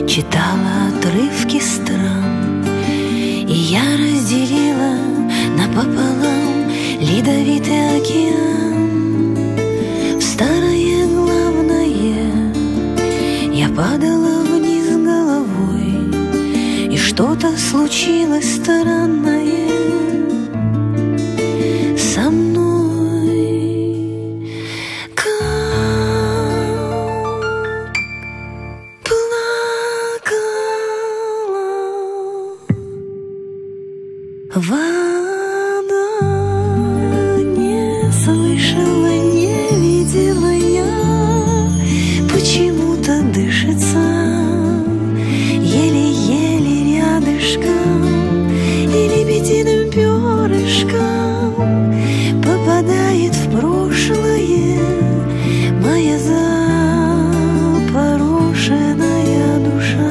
читала отрывки стран, и я разделила напополам ледовитый океан. В старое главное я падала вниз головой, и что-то случилось странное со мной. Как плакала вода, не слышала, не видела я, почему-то дышится еле-еле рядышком, и лебединым перышком попадает в прошлое моя запорошенная душа.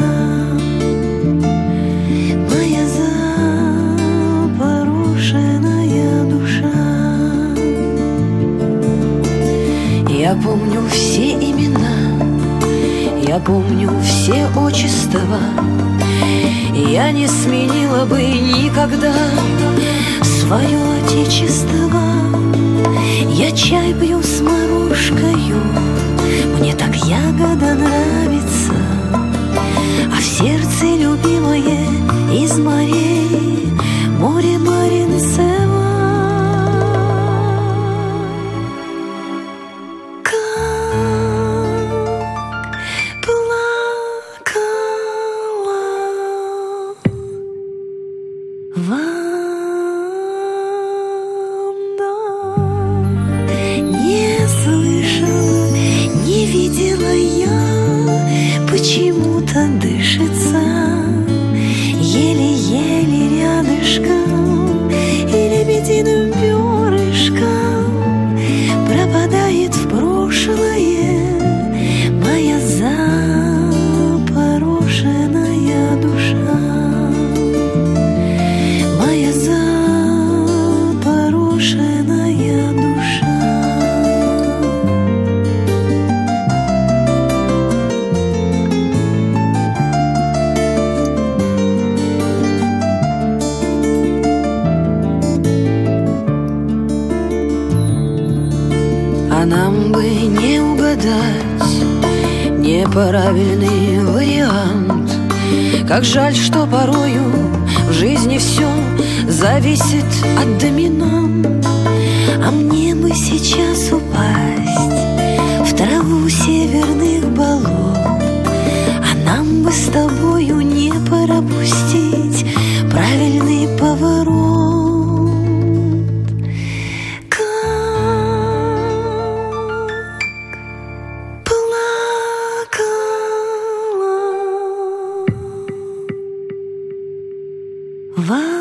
Моя запорошенная душа. Я помню все имена, я помню все отчества, я не сменила бы никогда свое отечество. Я чай пью с морожкою, мне так ягода нравится, а в сердце любимое из морей море Маринцева. Ванда, не слышала, не видела я, почему-то дышится еле-еле рядышком, и лебединым перышком пропадает в прошлое моя запорошенная душа. Запорошенная душа. А нам бы не угадать неправильный вариант. Как жаль, что порою в жизни все зависит от доминант. А мне бы сейчас упасть в траву северных болот, а нам бы с тобою не пропустить правильный поворот. Как плакала вода.